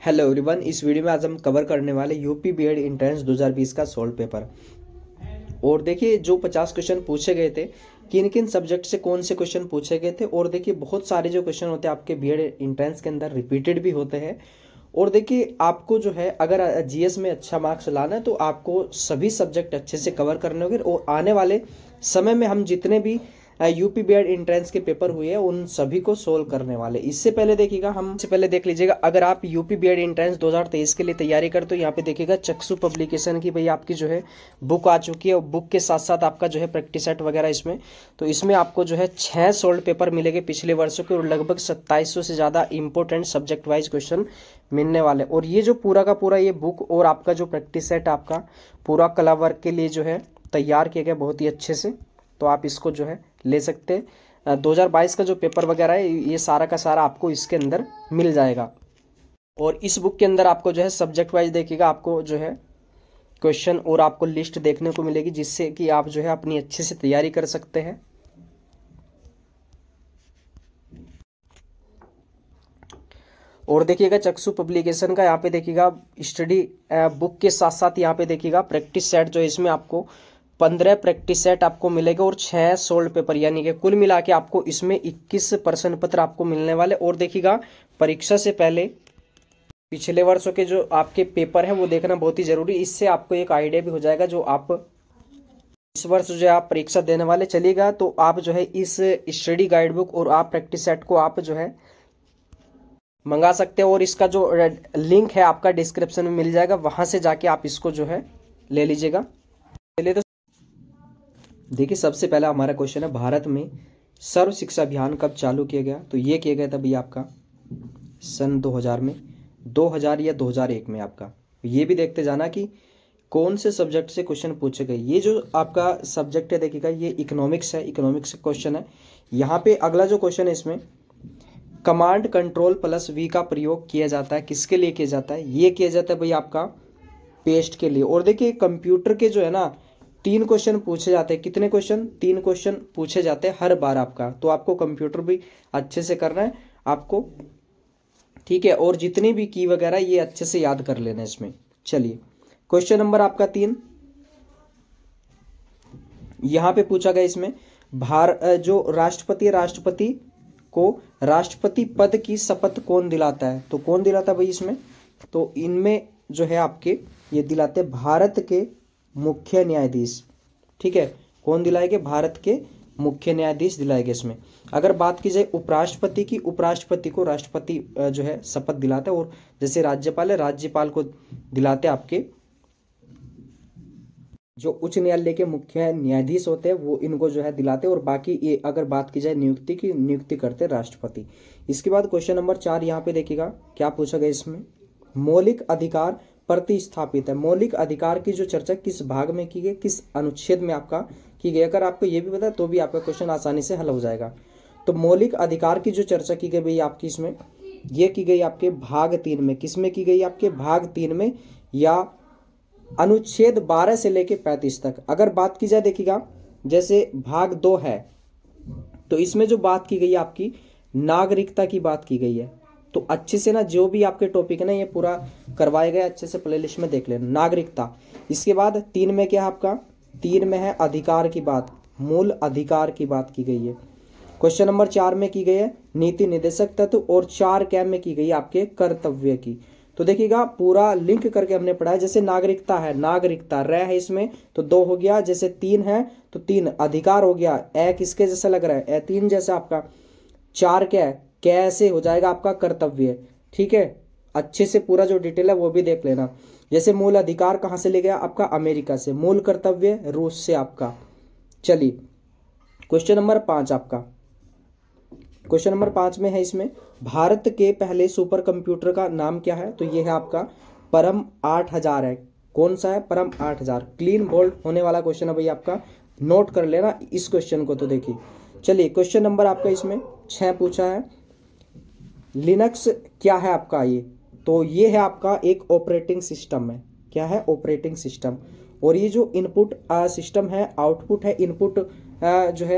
Hello everyone, इस video में आज हम कवर करने वाले यूपी बीएड एंट्रेंस 2020 का सोल्व पेपर। और देखिए जो 50 क्वेश्चन पूछे गए थे, किन किन सब्जेक्ट से कौन से क्वेश्चन पूछे गए थे। और देखिए बहुत सारे जो क्वेश्चन होते हैं आपके बीएड एंट्रेंस के अंदर रिपीटेड भी होते हैं। और देखिए आपको जो है अगर जीएस में अच्छा मार्क्स लाना है तो आपको सभी सब्जेक्ट अच्छे से कवर करने होंगे। और आने वाले समय में हम जितने भी यूपी बीएड एंट्रेंस के पेपर हुए हैं उन सभी को सोल्व करने वाले। इससे पहले देखिएगा, हम इससे पहले देख लीजिएगा, अगर आप यूपी बीएड एंट्रेंस 2023 के लिए तैयारी करते हो, यहाँ पे देखिएगा चक्षु पब्लिकेशन की भाई आपकी जो है बुक आ चुकी है। और बुक के साथ साथ आपका जो है प्रैक्टिस सेट वगैरह इसमें, तो इसमें आपको जो है 6 सोल्व पेपर मिलेंगे पिछले वर्षों के, और लगभग 2700 से ज़्यादा इंपॉर्टेंट सब्जेक्ट वाइज क्वेश्चन मिलने वाले। और ये जो पूरा का पूरा ये बुक और आपका जो प्रैक्टिस सेट आपका पूरा कला वर्क के लिए जो है तैयार किया गया बहुत ही अच्छे से, तो आप इसको जो है ले सकते हैं। 2022 का जो पेपर वगैरह है ये सारा का सारा आपको इसके अंदर मिल जाएगा। और इस बुक के अंदर आपको जो है सब्जेक्ट वाइज देखिएगा, आपको जो है क्वेश्चन और आपको लिस्ट देखने को मिलेगी, जिससे कि आप जो है अपनी अच्छे से तैयारी कर सकते हैं। और देखिएगा चक्षु पब्लिकेशन का यहाँ पे देखिएगा स्टडी बुक के साथ साथ यहाँ पे देखिएगा प्रैक्टिस सेट जो है, इसमें आपको 15 प्रैक्टिस सेट आपको मिलेगा और 6 सोल्व पेपर, यानी कि कुल मिला के आपको इसमें 21 प्रश्न पत्र आपको मिलने वाले। और देखिएगा परीक्षा से पहले पिछले वर्षों के जो आपके पेपर है वो देखना बहुत ही जरूरी। इससे आपको एक आइडिया भी हो जाएगा जो आप इस वर्ष जो आप परीक्षा देने वाले चलिएगा, तो आप जो है इस स्टडी गाइड बुक और आप प्रैक्टिस सेट को आप जो है मंगा सकते हो। और इसका जो लिंक है आपका डिस्क्रिप्शन में मिल जाएगा, वहां से जाके आप इसको जो है ले लीजिएगा। चलिए तो देखिए सबसे पहला हमारा क्वेश्चन है, भारत में सर्व शिक्षा अभियान कब चालू किया गया? तो ये किया गया था भैया आपका सन 2000 में, 2000 या 2001 में आपका। ये भी देखते जाना कि कौन से सब्जेक्ट से क्वेश्चन पूछे गए। ये जो आपका सब्जेक्ट है देखिएगा, ये इकोनॉमिक्स है, इकोनॉमिक्स क्वेश्चन है। यहाँ पे अगला जो क्वेश्चन है इसमें कमांड कंट्रोल प्लस वी का प्रयोग किया जाता है, किसके लिए किया जाता है? ये किया जाता है भाई आपका पेस्ट के लिए। और देखिए कंप्यूटर के जो है ना 3 क्वेश्चन पूछे जाते हैं। कितने क्वेश्चन? 3 क्वेश्चन पूछे जाते हैं हर बार आपका, तो आपको कंप्यूटर भी अच्छे से करना है आपको, ठीक है। और जितनी भी की वगैरह ये अच्छे से याद कर लेना है इसमें। चलिए क्वेश्चन नंबर आपका 3 यहां पे पूछा गया, इसमें जो राष्ट्रपति को राष्ट्रपति पद की शपथ कौन दिलाता है? तो कौन दिलाता है भाई इसमें? तो इनमें जो है आपके ये दिलाते भारत के मुख्य न्यायाधीश, ठीक है। कौन दिलाएंगे? भारत के मुख्य न्यायाधीश दिलाएंगे इसमें। अगर बात की जाए उपराष्ट्रपति की, उपराष्ट्रपति को राष्ट्रपति जो है शपथ दिलाता है। और जैसे राज्यपाल है, राज्यपाल को दिलाते आपके जो उच्च न्यायालय के मुख्य न्यायाधीश होते हैं वो इनको जो है दिलाते हैं। और बाकी ये अगर बात की जाए नियुक्ति की, नियुक्ति करते राष्ट्रपति। इसके बाद क्वेश्चन नंबर 4 यहाँ पे देखिएगा क्या पूछा गया इसमें, मौलिक अधिकार प्रतिस्थापित है। मौलिक अधिकार की जो चर्चा किस भाग में की गई, किस अनुच्छेद में आपका की गई? अगर आपको ये भी पता है तो भी आपका क्वेश्चन आसानी से हल हो जाएगा। तो मौलिक अधिकार की जो चर्चा की गई भाई आपकी इसमें, ये की गई आपके भाग 3 में। किस में की गई? आपके भाग 3 में, या अनुच्छेद 12 से लेके 35 तक। अगर बात की जाए देखिएगा, जैसे भाग 2 है तो इसमें जो बात की गई आपकी नागरिकता की बात की गई है। तो अच्छे से ना जो भी आपके टॉपिक है ना ये पूरा करवाए गए, अच्छे से प्लेलिस्ट में देख लेना। नागरिकता। इसके बाद 3 में क्या है आपका? 3 में है अधिकार की बात, मूल अधिकार की बात की गई है। क्वेश्चन नंबर 4 में की गई है नीति निर्देशक तत्व, और 4 क्या में की गई आपके कर्तव्य की। तो देखिएगा पूरा लिंक करके हमने पढ़ा है। जैसे नागरिकता है, नागरिकता रह है इसमें तो 2 हो गया। जैसे 3 है तो 3 अधिकार हो गया, ए किसके जैसा लग रहा है? ए 3 जैसा आपका। 4 क्या है? कैसे हो जाएगा आपका कर्तव्य, ठीक है। अच्छे से पूरा जो डिटेल है वो भी देख लेना। जैसे मूल अधिकार कहां से ले गया आपका? अमेरिका से। मूल कर्तव्य रूस से आपका। चलिए क्वेश्चन नंबर 5 आपका, क्वेश्चन नंबर 5 में है इसमें भारत के पहले सुपर कंप्यूटर का नाम क्या है? तो ये है आपका परम 8000 है। कौन सा है? परम 8000। क्लीन बोल्ड होने वाला क्वेश्चन है भाई आपका, नोट कर लेना इस क्वेश्चन को। तो देखिए चलिए क्वेश्चन नंबर आपका इसमें 6 पूछा है, लिनक्स क्या है आपका? ये तो ये है आपका एक ऑपरेटिंग सिस्टम है। क्या है? Operating system. और ये जो इनपुट सिस्टम है, आउटपुट है, इनपुट जो है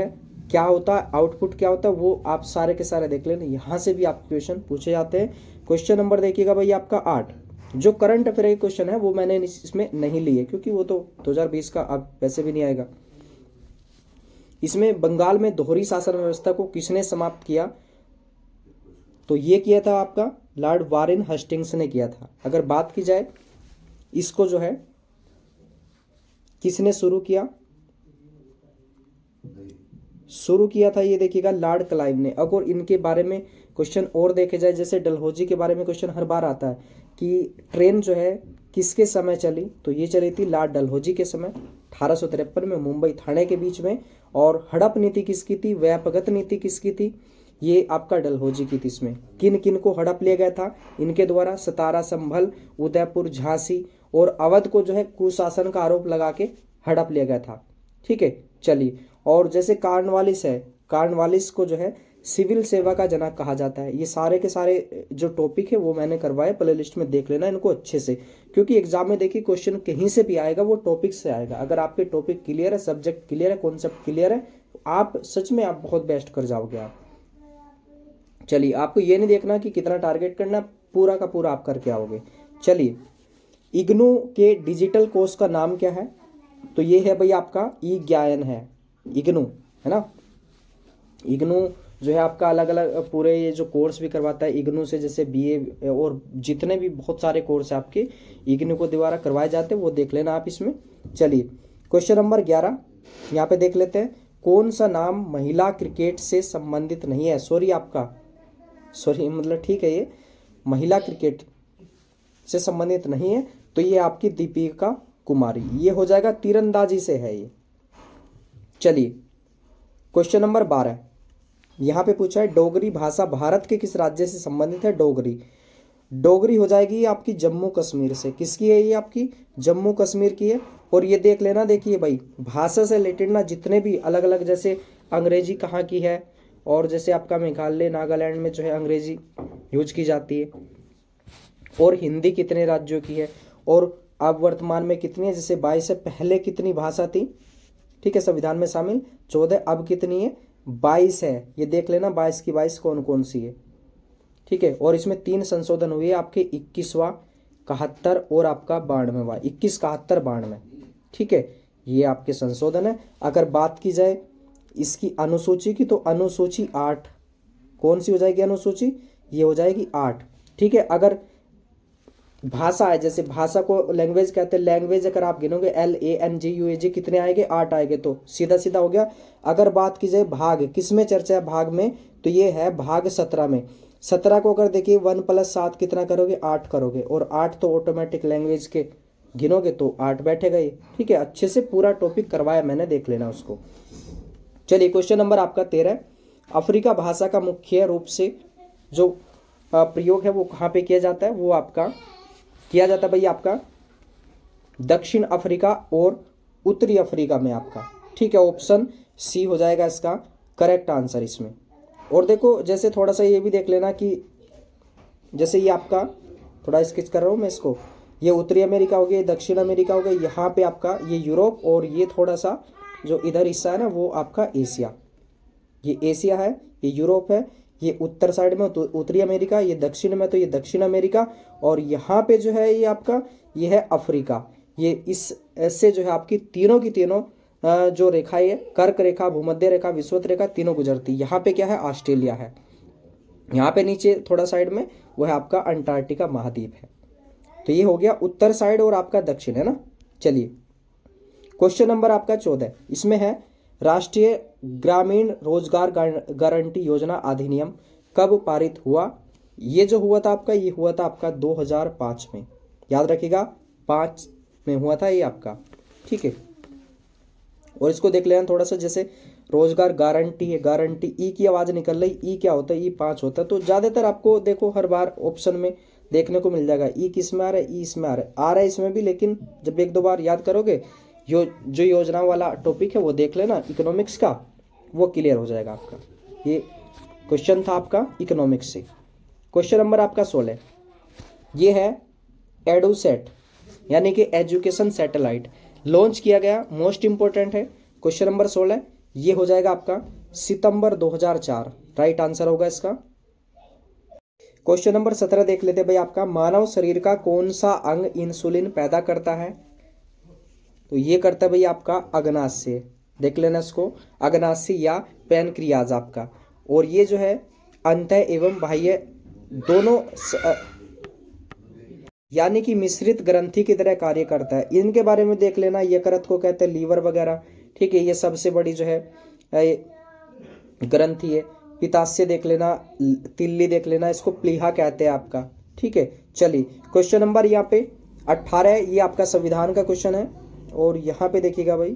क्या होता है, आउटपुट क्या होता है, वो आप सारे के सारे देख लेना। यहाँ से भी आपके क्वेश्चन पूछे जाते हैं। क्वेश्चन नंबर देखिएगा भाई आपका 8। जो करंट अफेयर के क्वेश्चन है वो मैंने इसमें नहीं लिए, क्योंकि वो तो 2020 का अब वैसे भी नहीं आएगा। इसमें बंगाल में दोहरी शासन व्यवस्था को किसने समाप्त किया, तो ये किया था आपका लॉर्ड वारेन हेस्टिंग्स ने किया था। अगर बात की जाए इसको जो है किसने शुरू किया था, ये देखिएगा लॉर्ड क्लाइव ने। अगर इनके बारे में क्वेश्चन और देखे जाए, जैसे डलहौजी के बारे में क्वेश्चन हर बार आता है कि ट्रेन जो है किसके समय चली, तो ये चली थी लॉर्ड डलहौजी के समय 1853 में मुंबई थाने के बीच में। और हड़प नीति किसकी थी, व्यापगत नीति किसकी थी, ये आपका डलहौजी की थी। इसमें किन किन को हड़प लिया गया था इनके द्वारा, सतारा, संभल, उदयपुर, झांसी और अवध को जो है कुशासन का आरोप लगा के हड़प लिया गया था। ठीक है, चलिए। और जैसे कार्नवालिस है, कार्नवालिस को जो है सिविल सेवा का जनक कहा जाता है। ये सारे के सारे जो टॉपिक है वो मैंने करवाए, प्ले लिस्ट में देख लेना इनको अच्छे से, क्योंकि एग्जाम में देखिए क्वेश्चन कहीं से भी आएगा वो टॉपिक से आएगा। अगर आपके टॉपिक क्लियर है, सब्जेक्ट क्लियर है, कॉन्सेप्ट क्लियर है, आप सच में आप बहुत बेस्ट कर जाओगे आप। चलिए, आपको ये नहीं देखना कि कितना टारगेट करना, पूरा का पूरा आप करके आओगे। चलिए, इग्नू के डिजिटल कोर्स का नाम क्या है, तो ये है भाई आपका ई ज्ञान है, इग्नू है ना। इग्नू जो है आपका अलग अलग पूरे ये जो कोर्स भी करवाता है इग्नू से, जैसे बीए और जितने भी बहुत सारे कोर्स है आपके इग्नू को द्वारा करवाए जाते हैं, वो देख लेना आप इसमें। चलिए, क्वेश्चन नंबर 11 यहाँ पे देख लेते हैं। कौन सा नाम महिला क्रिकेट से संबंधित नहीं है, सॉरी मतलब ठीक है, ये महिला क्रिकेट से संबंधित नहीं है, तो ये आपकी दीपिका कुमारी, ये हो जाएगा, तीरंदाजी से है ये। चलिए, क्वेश्चन नंबर 12 यहाँ पे पूछा है डोगरी भाषा भारत के किस राज्य से संबंधित है। डोगरी हो जाएगी आपकी जम्मू कश्मीर से। किसकी है ये, आपकी जम्मू कश्मीर की है। और ये देख लेना, देखिए भाई भाषा से रिलेटेड ना जितने भी अलग अलग, जैसे अंग्रेजी कहाँ की है, और जैसे आपका मेघालय नागालैंड में जो है अंग्रेजी यूज की जाती है, और हिंदी कितने राज्यों की है, और अब वर्तमान में कितनी है, जैसे 22 से पहले कितनी भाषा थी, ठीक है, संविधान में शामिल 14, अब कितनी है 22 है। ये देख लेना 22 की 22 कौन कौन सी है, ठीक है। और इसमें 3 संशोधन हुए आपके, 21वां, 71 और आपका 92वां, 21, 71, 92, ठीक है, ये आपके संशोधन है। अगर बात की जाए इसकी अनुसूची की, तो अनुसूची 8 कौन सी हो जाएगी अनुसूची, ये हो जाएगी 8, ठीक है। अगर भाषा है, जैसे भाषा को लैंग्वेज कहते हैं, लैंग्वेज अगर आप गिनोगे LANGUAG कितने आएंगे, 8 आएंगे, तो सीधा सीधा हो गया। अगर बात की जाए भाग, किस में चर्चा है भाग में, तो ये है भाग 17 में। 17 को अगर देखिए 1 + 7 कितना करोगे, 8 करोगे, और 8 तो ऑटोमेटिक लैंग्वेज के गिनोगे तो 8 बैठेगा ये, ठीक है। अच्छे से पूरा टॉपिक करवाया मैंने, देख लेना उसको। चलिए, क्वेश्चन नंबर आपका 13, अफ्रीका भाषा का मुख्य रूप से जो प्रयोग है वो कहाँ पे किया जाता है, वो आपका किया जाता है भाई आपका दक्षिण अफ्रीका और उत्तरी अफ्रीका में आपका, ठीक है। ऑप्शन सी हो जाएगा इसका करेक्ट आंसर इसमें। और देखो जैसे थोड़ा सा ये भी देख लेना कि जैसे ये आपका थोड़ा स्केच कर रहा हूँ मैं इसको, ये उत्तरी अमेरिका हो गया, ये दक्षिण अमेरिका हो गया, यहाँ पे आपका ये यूरोप, और ये थोड़ा सा जो इधर हिस्सा है ना वो आपका एशिया, ये एशिया है, ये यूरोप है, ये उत्तर साइड में तो उत्तरी अमेरिका, ये दक्षिण में तो ये दक्षिण अमेरिका, और यहाँ पे जो है ये आपका ये है अफ्रीका। ये इस ऐसे जो है आपकी तीनों की तीनों जो रेखा है, कर्क रेखा, भूमध्य रेखा, विषुवत रेखा, तीनों गुजरती। यहाँ पे क्या है, ऑस्ट्रेलिया है। यहाँ पे नीचे थोड़ा साइड में वो है आपका अंटार्कटिका महाद्वीप है। तो ये हो गया उत्तर साइड और आपका दक्षिण, है ना। चलिए, क्वेश्चन नंबर आपका 14, इसमें है राष्ट्रीय ग्रामीण रोजगार गारंटी योजना अधिनियम कब पारित हुआ। ये जो हुआ था आपका, ये हुआ था आपका 2005 में, याद रखिएगा 5 में हुआ था ये आपका, ठीक है। और इसको देख लेना थोड़ा सा, जैसे रोजगार गारंटी है, गारंटी ई की आवाज निकल रही, ई क्या होता है, ई 5 होता है। तो ज्यादातर आपको देखो हर बार ऑप्शन में देखने को मिल जाएगा, ई किस में आ रहा है, ई इसमें आ रहा है इसमें भी, लेकिन जब 1-2 बार याद करोगे जो योजना वाला टॉपिक है वो देख लेना इकोनॉमिक्स का, वो क्लियर हो जाएगा आपका। ये क्वेश्चन था आपका इकोनॉमिक्स से। क्वेश्चन नंबर आपका 16, ये है एडुसेट यानी कि एजुकेशन सैटेलाइट लॉन्च किया गया, मोस्ट इंपोर्टेंट है। क्वेश्चन नंबर 16 ये हो जाएगा आपका सितंबर 2004 राइट आंसर होगा इसका। क्वेश्चन नंबर 17 देख लेते भाई आपका, मानव शरीर का कौन सा अंग इंसुलिन पैदा करता है? तो ये करता है भाई आपका अग्नाशय, देख लेना इसको, अग्नाशय या पैनक्रियाज आपका। और ये जो है अंतः एवं बाह्य दोनों यानी कि मिश्रित ग्रंथि की तरह कार्य करता है। इनके बारे में देख लेना, यकृत को कहते हैं लीवर वगैरह, ठीक है। ये सबसे बड़ी जो है ग्रंथि है। पित्ताशय देख लेना, तिल्ली देख लेना, इसको प्लीहा कहते हैं आपका, ठीक है। चलिए क्वेश्चन नंबर यहाँ पे 18 ये आपका संविधान का क्वेश्चन है। और यहाँ पे देखिएगा भाई,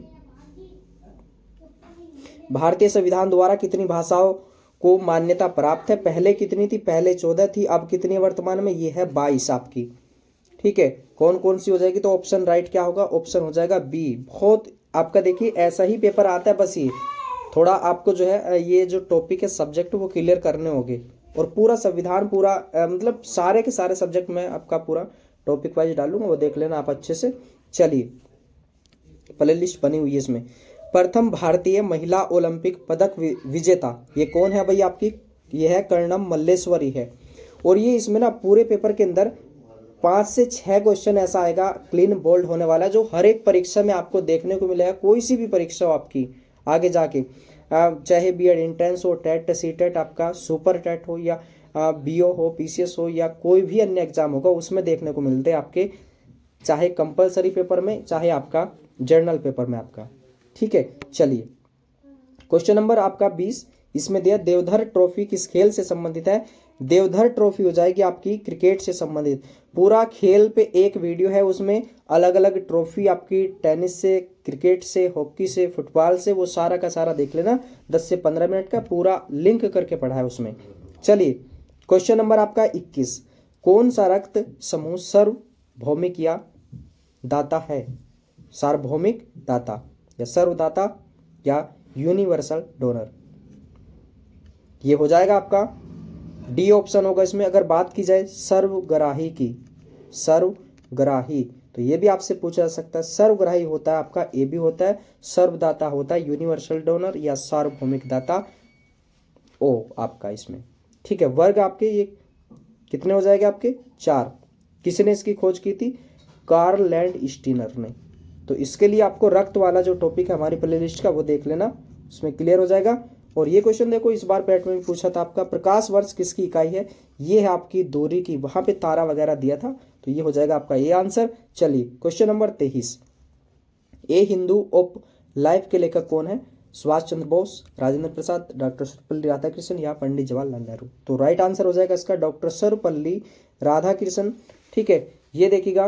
भारतीय संविधान द्वारा कितनी भाषाओं को मान्यता प्राप्त है? पहले कितनी थी? पहले 14 थी, अब कितनी वर्तमान में? ये है 22 आपकी, ठीक है। कौन कौन सी हो जाएगी? तो ऑप्शन राइट क्या होगा? ऑप्शन हो जाएगा बी। बहुत आपका देखिए ऐसा ही पेपर आता है, बस ये थोड़ा आपको जो है ये जो टॉपिक है सब्जेक्ट वो क्लियर करने होंगे। और पूरा संविधान पूरा मतलब सारे के सारे सब्जेक्ट में आपका पूरा टॉपिक वाइज डालूंगा, वो देख लेना आप अच्छे से। चलिए प्ले लिस्ट बनी हुई है इसमें। प्रथम भारतीय महिला ओलंपिक पदक विजेता ये कौन है भाई आपकी? ये है कर्णम मल्लेश्वरी है। और ये इसमें ना पूरे पेपर के अंदर 5 से 6 क्वेश्चन ऐसा आएगा क्लीन बोल्ड होने वाला है, जो हर एक परीक्षा में आपको देखने को मिलेगा। कोई सी भी परीक्षा हो आपकी आगे जाके, चाहे बीएड एंट्रेंस हो, टेट सीटेट आपका, सुपर टेट हो, या बीओ हो, पीसीएस हो, या कोई भी अन्य एग्जाम होगा, उसमें देखने को मिलते हैं आपके, चाहे कंपलसरी पेपर में चाहे आपका जर्नल पेपर में आपका, ठीक है। चलिए क्वेश्चन नंबर आपका 20 इसमें दिया, देवधर ट्रॉफी किस खेल से संबंधित है? देवधर ट्रॉफी हो जाएगी आपकी क्रिकेट से संबंधित। पूरा खेल पे एक वीडियो है, उसमें अलग अलग ट्रॉफी आपकी टेनिस से, क्रिकेट से, हॉकी से, फुटबॉल से, वो सारा का सारा देख लेना। 10 से 15 मिनट का पूरा लिंक करके पढ़ा है उसमें। चलिए क्वेश्चन नंबर आपका 21, कौन सा रक्त समूह सार्वभौमिक या दाता है? सार्वभौमिक दाता या सर्वदाता या यूनिवर्सल डोनर? ये हो जाएगा आपका डी ऑप्शन होगा इसमें। अगर बात की जाए सर्वग्राही की, सर्वग्राही, तो ये भी आपसे पूछा जा सकता है। सर्वग्राही होता है आपका ए भी होता है, सर्वदाता होता है यूनिवर्सल डोनर या सार्वभौमिक दाता ओ आपका इसमें, ठीक है। वर्ग आपके ये कितने हो जाएंगे आपके? 4। किसने इसकी खोज की थी? कार्ल लैंड स्टीनर ने। तो इसके लिए आपको रक्त वाला जो टॉपिक है हमारी प्लेलिस्ट का वो देख लेना, उसमें क्लियर हो जाएगा। और ये क्वेश्चन देखो, इस बार पैट में भी पूछा था आपका, प्रकाश वर्ष किसकी इकाई है? ये है आपकी दूरी की, वहां पे तारा वगैरह दिया था, तो ये हो जाएगा आपका ये आंसर। चलिए question number 23, a Hindu of life के लेखक कौन है? सुभाष चंद्र बोस, राजेंद्र प्रसाद, डॉक्टर सर्वपल्ली राधाकृष्णन या पंडित जवाहरलाल नेहरू? तो राइट आंसर हो जाएगा इसका डॉक्टर सर्वपल्ली राधाकृष्णन, ठीक है। ये देखिएगा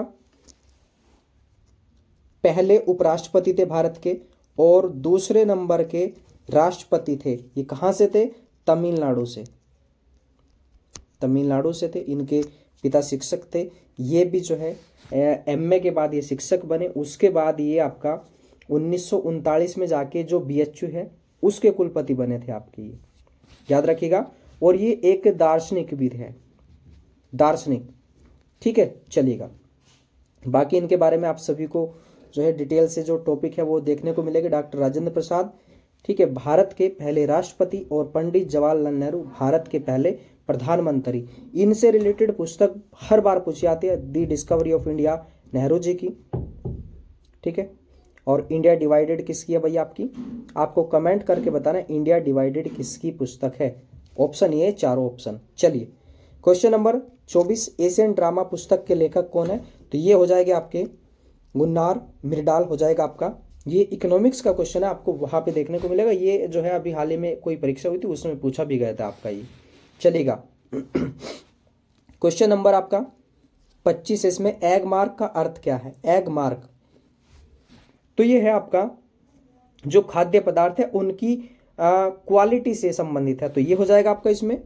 पहले उपराष्ट्रपति थे भारत के, और दूसरे नंबर के राष्ट्रपति थे। ये कहाँ से थे? तमिलनाडु से, तमिलनाडु से थे। इनके पिता शिक्षक थे। ये भी जो है एमए के बाद ये शिक्षक बने। उसके बाद ये आपका 1939 में जाके जो बीएचयू है उसके कुलपति बने थे आपके, ये याद रखिएगा। और ये एक दार्शनिक भी है, दार्शनिक, ठीक है। चलिएगा बाकी इनके बारे में आप सभी को जो है डिटेल से जो टॉपिक है वो देखने को मिलेगा। डॉक्टर राजेंद्र प्रसाद, ठीक है, भारत के पहले राष्ट्रपति, और पंडित जवाहरलाल नेहरू भारत के पहले प्रधानमंत्री। इनसे रिलेटेड पुस्तक हर बार पूछी जाती है, the discovery of India Nehru ji की, ठीक है। और इंडिया डिवाइडेड किसकी है भैया आपकी? आपको कमेंट करके बताना इंडिया डिवाइडेड किसकी पुस्तक है। ऑप्शन ये, चारों ऑप्शन। चलिए क्वेश्चन नंबर 24, एशियन ड्रामा पुस्तक के लेखक कौन है? तो ये हो जाएगा आपके गुन्नार मिर्डाल हो जाएगा आपका। ये इकोनॉमिक्स का क्वेश्चन है, आपको वहां पे देखने को मिलेगा। ये जो है अभी हाल ही में कोई परीक्षा हुई थी उसमें पूछा भी गया था आपका ये। चलेगा क्वेश्चन नंबर आपका 25, इसमें एग मार्क का अर्थ क्या है? एग मार्क तो ये है आपका जो खाद्य पदार्थ है उनकी क्वालिटी से संबंधित है। तो ये हो जाएगा आपका इसमें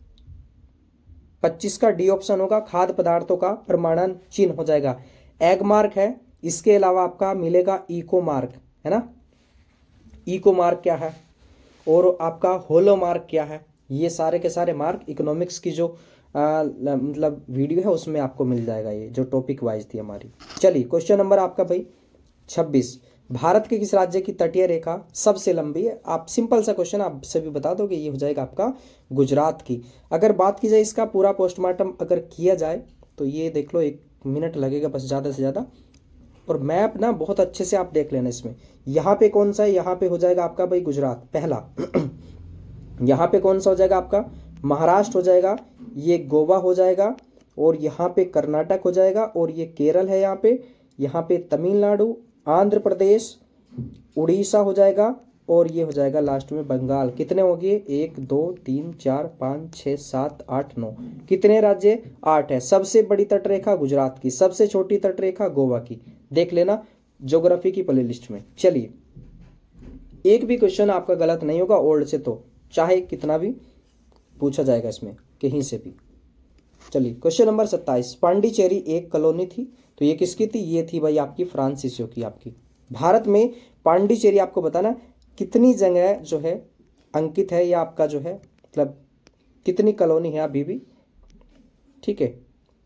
25 का डी ऑप्शन होगा, खाद्य पदार्थों का प्रमाणन चिन्ह हो जाएगा। एग मार्क है। इसके अलावा आपका मिलेगा इको मार्क, है ना। इको मार्क क्या है और आपका होलो मार्क क्या है? ये सारे के सारे मार्क इकोनॉमिक्स की जो मतलब वीडियो है उसमें आपको मिल जाएगा, ये जो टॉपिक वाइज थी हमारी। चलिए क्वेश्चन नंबर आपका भाई 26, भारत के किस राज्य की तटीय रेखा सबसे लंबी है? आप सिंपल सा क्वेश्चन आप सभी बता दो कि ये हो जाएगा आपका गुजरात की। अगर बात की जाए इसका पूरा पोस्टमार्टम अगर किया जाए तो ये देख लो 1 मिनट लगेगा बस ज़्यादा से ज़्यादा। और मैप ना बहुत अच्छे से आप देख लेना इसमें। यहाँ पे कौन सा है? यहाँ पे हो जाएगा आपका भाई गुजरात पहला। यहाँ पे कौन सा हो जाएगा आपका? महाराष्ट्र हो जाएगा, ये गोवा हो जाएगा, और यहाँ पे कर्नाटक हो जाएगा, और ये केरल है यहाँ पे तमिलनाडु, आंध्र प्रदेश, उड़ीसा हो जाएगा, और ये हो जाएगा लास्ट में बंगाल। कितने हो गए? 1 2 3 4 5 6 7 8 9। कितने राज्य? 8 है। सबसे बड़ी तटरेखा गुजरात की, सबसे छोटी तटरेखा गोवा की। देख लेना ज्योग्राफी की प्लेलिस्ट में। चलिए, एक भी क्वेश्चन आपका गलत नहीं होगा ओल्ड से, तो चाहे कितना भी पूछा जाएगा इसमें कहीं से भी। चलिए क्वेश्चन नंबर 27, पांडिचेरी एक कॉलोनी थी, तो ये किसकी थी? ये थी भाई आपकी फ्रांसीसियों की आपकी। भारत में पांडिचेरी आपको बताना कितनी जगह जो है अंकित है, या आपका जो है मतलब कितनी कॉलोनी है अभी भी, ठीक है।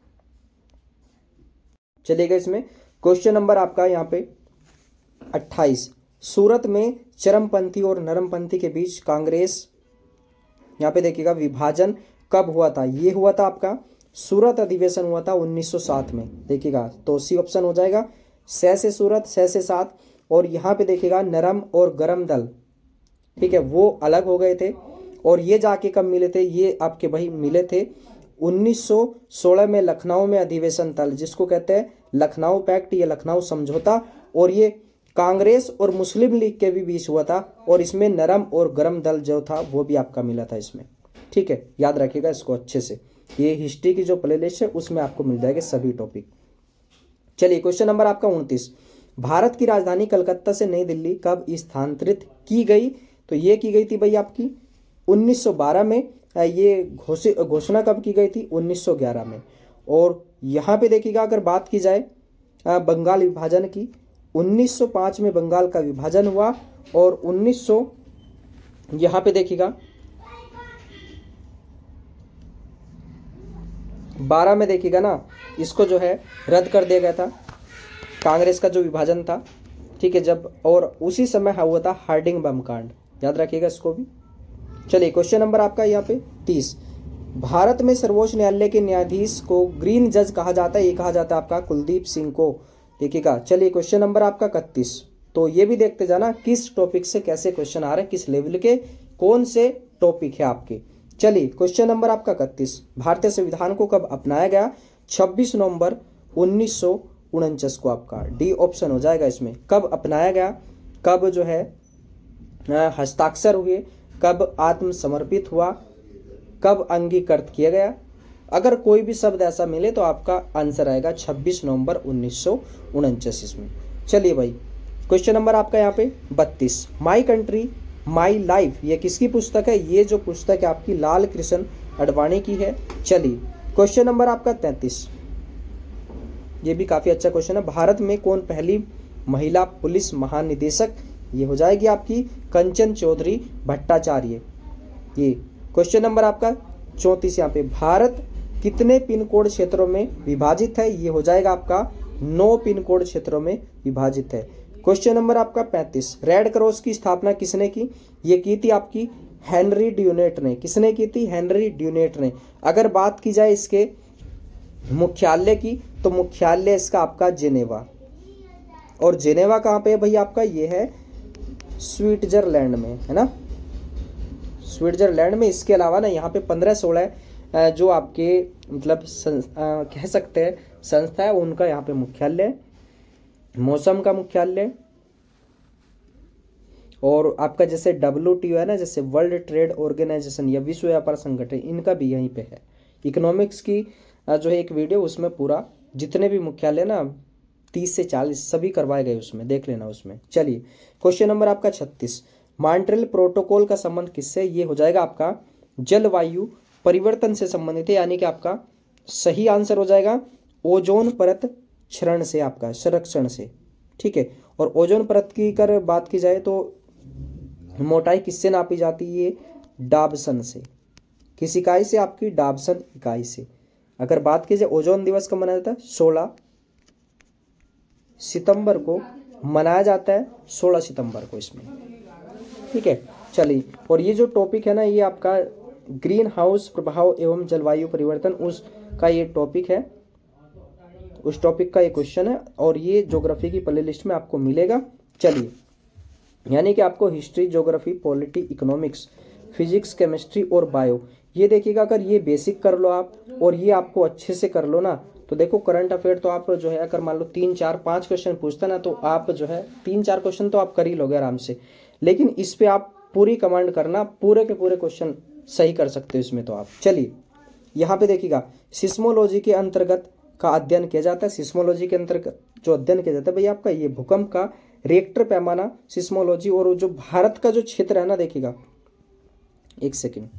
चलिएगा इसमें क्वेश्चन नंबर आपका यहाँ पे 28, सूरत में चरमपंथी और नरमपंथी के बीच कांग्रेस, यहाँ पे देखिएगा विभाजन कब हुआ था? ये हुआ था आपका सूरत अधिवेशन हुआ था 1907 में। देखिएगा तो सी ऑप्शन हो जाएगा, से सूरत, से 7। और यहाँ पे देखिएगा नरम और गरम दल, ठीक है, वो अलग हो गए थे। और ये जाके कब मिले थे? ये आपके भाई मिले थे 1916 में लखनऊ में अधिवेशन था, जिसको कहते हैं लखनऊ पैक्ट या लखनऊ समझौता। और ये कांग्रेस और मुस्लिम लीग के भी बीच हुआ था, और इसमें नरम और गरम दल जो था वो भी आपका मिला था इसमें, ठीक है। याद रखिएगा इसको अच्छे से, ये हिस्ट्री की जो प्लेलिस्ट है उसमें आपको मिल जाएंगे सभी टॉपिक। चलिए क्वेश्चन नंबर आपका 29, भारत की राजधानी कलकत्ता से नई दिल्ली कब स्थानांतरित की गई? तो ये की गई थी भाई आपकी 1912 में। ये घोषणा कब की गई थी? 1911 में। और यहाँ पे देखिएगा अगर बात की जाए बंगाल विभाजन की, 1905 में बंगाल का विभाजन हुआ, और 1900 यहाँ पे देखिएगा 12 में देखिएगा ना, इसको जो है रद्द कर दिया गया था, कांग्रेस का जो विभाजन था, ठीक है जब। और उसी समय हुआ था हार्डिंग बम कांड, याद रखिएगा इसको भी। चलिए क्वेश्चन नंबर आपका यहाँ पे 30, भारत में सर्वोच्च न्यायालय के न्यायाधीश को ग्रीन जज कहा जाता है, ये कहा जाता है आपका कुलदीप सिंह को। देखिएगा चलिए क्वेश्चन नंबर आपका 31, तो ये भी देखते जाना किस टॉपिक से कैसे क्वेश्चन आ रहे हैं, किस लेवल के कौन से टॉपिक है आपके। चलिए क्वेश्चन नंबर आपका 31, भारतीय संविधान को कब अपनाया गया? 26 नवंबर 1949 को आपका डी ऑप्शन हो जाएगा इसमें। कब अपनाया गया, कब जो है हस्ताक्षर हुए, कब आत्मसमर्पित हुआ, कब अंगीकृत किया गया? अगर कोई भी शब्द ऐसा मिले तो आपका आंसर आएगा 26 नवंबर 1949 इसमें। चलिए भाई क्वेश्चन नंबर आपका यहाँ पे 32, माई कंट्री माई लाइफ, ये किसकी पुस्तक है? ये जो पुस्तक है आपकी लाल कृष्ण अडवाणी की है। चलिए क्वेश्चन नंबर आपका 33, ये भी काफी अच्छा क्वेश्चन है, भारत में कौन पहली महिला पुलिस महानिदेशक? ये हो जाएगी आपकी कंचन चौधरी भट्टाचार्य। ये क्वेश्चन नंबर आपका 34, यहाँ पे भारत कितने पिन कोड क्षेत्रों में विभाजित है? ये हो जाएगा आपका 9 पिन कोड क्षेत्रों में विभाजित है। क्वेश्चन नंबर आपका 35, रेड क्रॉस की स्थापना किसने की? ये की थी आपकी हेनरी ड्यूनेट ने। किसने की थी? हेनरी ड्यूनेट ने। अगर बात की जाए इसके मुख्यालय की, तो मुख्यालय इसका आपका जेनेवा। और जेनेवा कहाँ पे है भाई आपका? ये है स्विट्जरलैंड में, है ना, स्विट्जरलैंड में। इसके अलावा ना यहाँ पे 15-16 जो आपके मतलब कह सकते हैं संस्था है, उनका यहाँ पे मुख्यालय, मौसम का मुख्यालय, और आपका जैसे WTO है ना, जैसे वर्ल्ड ट्रेड ऑर्गेनाइजेशन या विश्व व्यापार संगठन, इनका भी यहीं पे है। इकोनॉमिक्स की जो है एक वीडियो, उसमें पूरा जितने भी मुख्यालय ना 30 से 40 सभी करवाए गए, उसमें देख लेना उसमें। चलिए क्वेश्चन नंबर आपका 36, मॉन्ट्रियल प्रोटोकॉल का संबंध किससे? ये हो जाएगा आपका जलवायु परिवर्तन से संबंधित है, यानी कि आपका सही आंसर हो जाएगा ओजोन परत क्षरण से, आपका संरक्षण से, ठीक है। और ओजोन परत की अगर बात की जाए तो मोटाई किससे नापी जाती है? डाबसन से। किस इकाई से? आपकी डाबसन इकाई से। अगर बात की जाए ओजोन दिवस कब मनाया जाता है? 16 सितंबर को मनाया जाता है 16 सितंबर को इसमें। ठीक है, चलिए, और ये जो टॉपिक है ना, ये आपका ग्रीन हाउस प्रभाव एवं जलवायु परिवर्तन उसका ये टॉपिक है, उस टॉपिक का ये क्वेश्चन है, और ये ज्योग्राफी की प्ले लिस्ट में आपको मिलेगा। चलिए, यानी कि आपको history, geography, polity, economics, physics, chemistry और बायो, ये देखिएगा अगर ये बेसिक कर लो आप और ये आपको अच्छे से कर लो ना, तो देखो करंट अफेयर तो आप जो है अगर मान लो 3 4 5 क्वेश्चन पूछता ना, तो आप जो है 3 4 क्वेश्चन तो आप कर ही लोगे आराम से। लेकिन इस पे आप पूरी कमांड करना, पूरे के पूरे क्वेश्चन सही कर सकते हो इसमें तो आप। चलिए, यहाँ पे देखिएगा सिस्मोलॉजी के अंतर्गत का अध्ययन किया जाता है। सिस्मोलॉजी के अंतर्गत जो अध्ययन किया जाता है भाई आपका ये भूकंप का रिएक्टर पैमाना सिस्मोलॉजी, और जो भारत का जो क्षेत्र है ना, देखिएगा एक सेकेंड,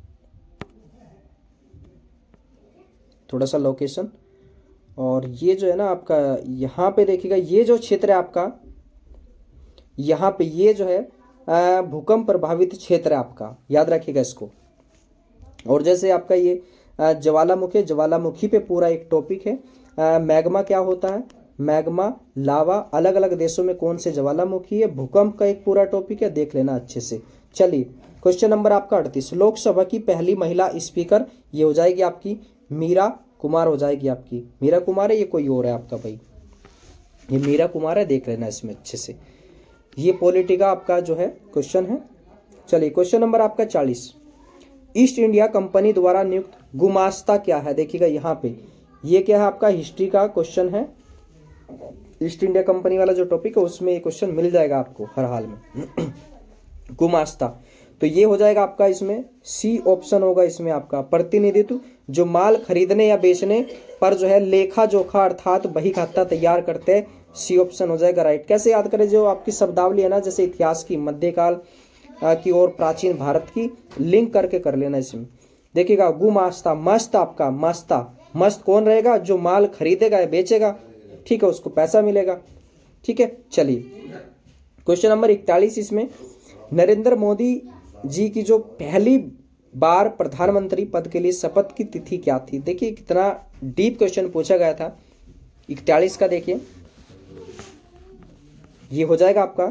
थोड़ा सा लोकेशन, और ये जो है ना आपका यहाँ पे देखिएगा ये जो क्षेत्र है आपका, यहाँ पे ये जो है भूकंप प्रभावित क्षेत्र है आपका, याद रखिएगा इसको। और जैसे आपका ये ज्वालामुखी, ज्वालामुखी पे पूरा एक टॉपिक है। मैग्मा क्या होता है, मैग्मा, लावा, अलग अलग देशों में कौन से ज्वालामुखी है, भूकंप का एक पूरा टॉपिक है, देख लेना अच्छे से। चलिए, क्वेश्चन नंबर आपका 38, लोकसभा की पहली महिला स्पीकर ये हो जाएगी आपकी मीरा कुमार हो जाएगी आपकी। मीरा कुमार है, ये कोई और है आपका भाई, ये मीरा कुमार है, देख लेना इसमें अच्छे से। ये पॉलिटी का आपका जो है क्वेश्चन है। चलिए, क्वेश्चन नंबर आपका 40, ईस्ट इंडिया कंपनी द्वारा नियुक्त गुमास्ता क्या है, देखिएगा यहाँ पे ये क्या है आपका हिस्ट्री का क्वेश्चन है। ईस्ट इंडिया कंपनी वाला जो टॉपिक है उसमें ये क्वेश्चन मिल जाएगा आपको हर हाल में। गुमास्ता, तो ये हो जाएगा आपका इसमें सी ऑप्शन होगा इसमें आपका प्रतिनिधित्व, जो माल खरीदने या बेचने पर जो है लेखा जोखा अर्थात बही खाता तैयार करते हैं, सी ऑप्शन हो जाएगा राइट। कैसे याद करें, जो आपकी शब्दावली है ना, जैसे इतिहास की, मध्यकाल की और प्राचीन भारत की, लिंक करके कर लेना इसमें। देखिएगा गुमास्ता, मस्त आपका मास्ता, मस्त कौन रहेगा, जो माल खरीदेगा या बेचेगा, ठीक है, उसको पैसा मिलेगा। ठीक है, चलिए क्वेश्चन नंबर 41, इसमें नरेंद्र मोदी जी की जो पहली बार प्रधानमंत्री पद के लिए शपथ की तिथि क्या थी। देखिए कितना डीप क्वेश्चन पूछा गया था 41 का। देखिए ये हो जाएगा आपका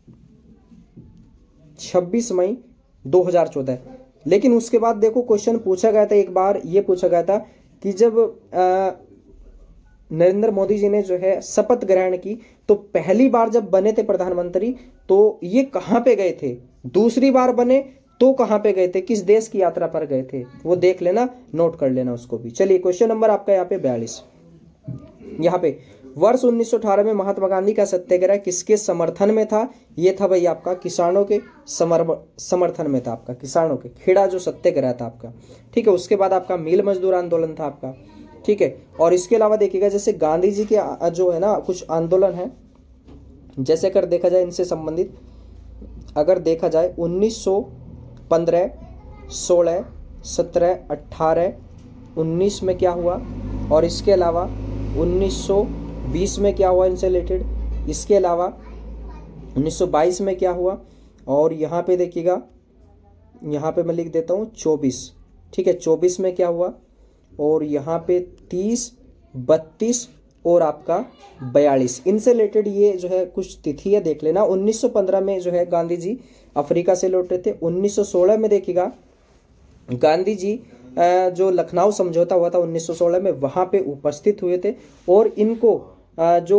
26 मई 2014। लेकिन उसके बाद देखो क्वेश्चन पूछा गया था, एक बार ये पूछा गया था कि जब नरेंद्र मोदी जी ने जो है शपथ ग्रहण की, तो पहली बार जब बने थे प्रधानमंत्री तो ये कहां पे गए थे, दूसरी बार बने तो कहां पे गए थे, किस देश की यात्रा पर गए थे, वो देख लेना, नोट कर लेना उसको भी। चलिए क्वेश्चन नंबर आपका यहाँ पे 42, यहाँ पे वर्ष 1918 में महात्मा गांधी का सत्याग्रह किसके समर्थन में था। ये था भाई आपका किसानों के समर्थन में था, आपका किसानों के, खेड़ा जो सत्याग्रह था आपका। ठीक है, उसके बाद आपका मिल मजदूर आंदोलन था आपका। ठीक है, और इसके अलावा देखिएगा जैसे गांधी जी के जो है ना कुछ आंदोलन है, जैसे अगर देखा जाए इनसे संबंधित, अगर देखा जाए 1915, 16, 17, 18, 19 में क्या हुआ, और इसके अलावा 1920 में क्या हुआ इनसे रिलेटेड, इसके अलावा 1922 में क्या हुआ, और यहाँ पे देखिएगा, यहाँ पे मैं लिख देता हूँ 24। ठीक है, 24 में क्या हुआ, और यहाँ पे 30, 32 और आपका 42, इनसे रिलेटेड ये जो है कुछ तिथि है, देख लेना। 1915 में जो है गांधी जी अफ्रीका से लौटे थे। 1916 में देखिएगा गांधी जी जो लखनऊ समझौता हुआ था 1916 में, वहां पे उपस्थित हुए थे, और इनको जो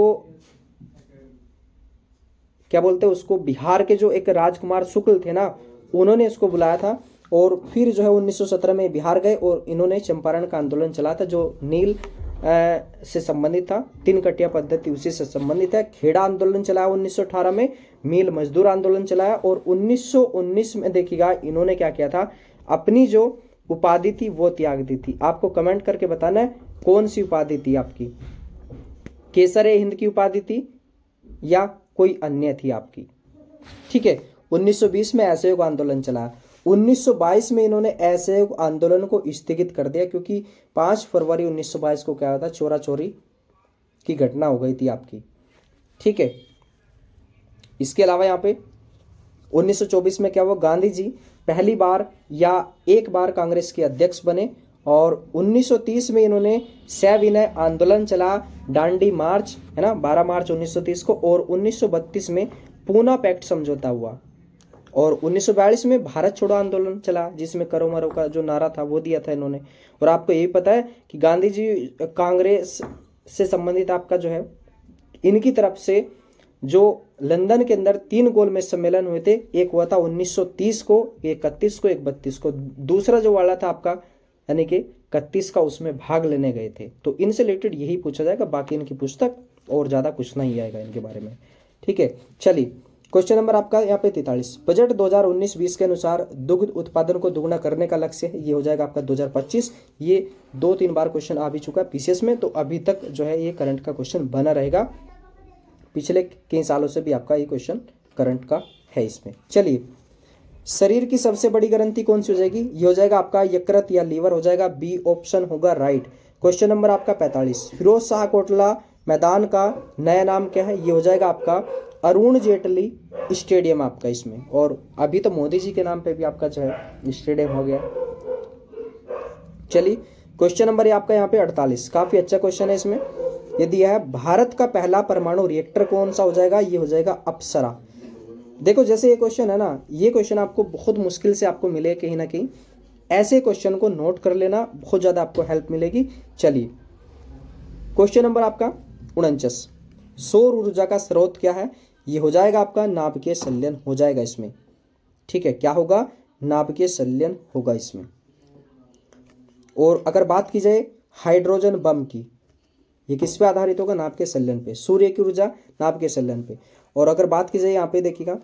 क्या बोलते हैं उसको, बिहार के जो एक राजकुमार शुक्ल थे ना, उन्होंने इसको बुलाया था। और फिर जो है 1917 में बिहार गए और इन्होंने चंपारण का आंदोलन चलाया था, जो नील से संबंधित था, तीन कटिया पद्धति उसी से संबंधित है। खेड़ा आंदोलन चलाया 1918 में, मील मजदूर आंदोलन चलाया, और 1919 में देखिएगा इन्होंने क्या किया था, अपनी जो उपाधि थी वो त्याग दी थी। आपको कमेंट करके बताना है कौन सी उपाधि थी आपकी, केसर हिंद की उपाधि थी या कोई अन्य थी आपकी। ठीक है, 1920 में असहयोग आंदोलन चला। 1922 में इन्होंने असहयोग आंदोलन को स्थगित कर दिया, क्योंकि 5 फरवरी 1922 को क्या हुआ था, चोरा चोरी की घटना हो गई थी आपकी। ठीक है, इसके अलावा यहाँ पे 1924 में क्या हुआ, गांधी जी पहली बार या एक बार कांग्रेस के अध्यक्ष बने, और 1930 में इन्होंने सविनय आंदोलन चला, डांडी मार्च, है ना, 12 मार्च 1930 को। और 1932 में पूना पैक्ट समझौता हुआ। और 1942 में भारत छोड़ो आंदोलन चला, जिसमें करो मरो का जो नारा था वो दिया था इन्होंने। और आपको यही पता है कि गांधी जी कांग्रेस से संबंधित आपका जो है इनकी तरफ से जो लंदन के अंदर 3 गोलमेज सम्मेलन हुए थे, एक हुआ था 1930 को, एक 31 को, एक 32 को। दूसरा जो वाला था आपका यानी कि 31 का, उसमें भाग लेने गए थे। तो इनसे रिलेटेड यही पूछा जाएगा, बाकी इनकी पुस्तक और ज़्यादा कुछ नहीं आएगा इनके बारे में। ठीक है, चलिए क्वेश्चन नंबर आपका यहाँ पे 43। बजट 2019-20 के अनुसार दुग्ध उत्पादन को दुगना करने का लक्ष्य है, ये हो जाएगा आपका 2025। ये 2-3 बार क्वेश्चन आ भी चुका है पीसीएस में, तो अभी तक जो है ये करंट का क्वेश्चन बना रहेगा। पिछले कई सालों से भी आपका ये क्वेश्चन करंट का है इसमें। चलिए, शरीर की सबसे बड़ी ग्रंथि कौन सी हो जाएगी? ये हो जाएगा आपका यकृत या लीवर हो जाएगा, बी ऑप्शन होगा राइट। क्वेश्चन नंबर आपका 45। फिरोज शाह कोटला मैदान का नया नाम क्या है? ये हो जाएगा आपका अरुण जेटली स्टेडियम आपका इसमें। और अभी तो मोदी जी के नाम पे भी आपका जो है स्टेडियम हो गया। चलिए, क्वेश्चन नंबर आपका यहाँ पे 48, काफी अच्छा क्वेश्चन है इसमें। ये दिया है भारत का पहला परमाणु रिएक्टर कौन सा हो जाएगा? ये हो जाएगा अप्सरा। देखो जैसे ये क्वेश्चन है ना, ये क्वेश्चन आपको बहुत मुश्किल से आपको मिले कहीं ना कहीं, ऐसे क्वेश्चन को नोट कर लेना, बहुत ज्यादा आपको हेल्प मिलेगी। चलिए, क्वेश्चन नंबर आपका 49। सौर ऊर्जा का स्रोत क्या है? ये हो जाएगा आपका नाभिकीय संलयन हो जाएगा इसमें। ठीक है, क्या होगा? नाभिकीय संलयन होगा इसमें। और अगर बात की जाए हाइड्रोजन बम की, ये किस पे आधारित होगा? नाभिकीय संलयन पे। सूर्य की ऊर्जा नाभिकीय संलयन पे। और अगर बात की जाए यहाँ पे देखिएगा,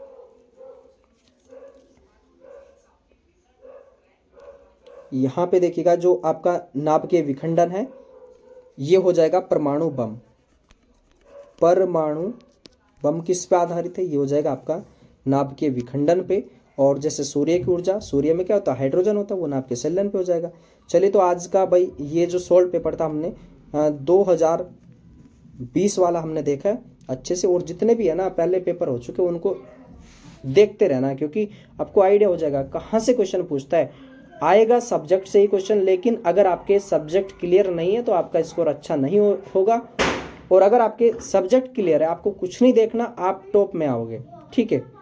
यहाँ पे देखिएगा जो आपका नाभिकीय विखंडन है, ये हो जाएगा परमाणु बम। परमाणु बम किस पे आधारित है? ये हो जाएगा आपका नाभिकीय विखंडन पे। और जैसे सूर्य की ऊर्जा, सूर्य में क्या होता है? हाइड्रोजन होता है, वो नाभिकीय संलयन पे हो जाएगा। चलिए, तो आज का भाई ये जो सोल्व पेपर था हमने 2020 वाला हमने देखा है अच्छे से। और जितने भी है ना पहले पेपर हो चुके उनको देखते रहना, क्योंकि आपको आइडिया हो जाएगा कहाँ से क्वेश्चन पूछता है। आएगा सब्जेक्ट से ही क्वेश्चन, लेकिन अगर आपके सब्जेक्ट क्लियर नहीं है तो आपका स्कोर अच्छा नहीं होगा। और अगर आपके सब्जेक्ट क्लियर है, आपको कुछ नहीं देखना, आप टॉप में आओगे। ठीक है।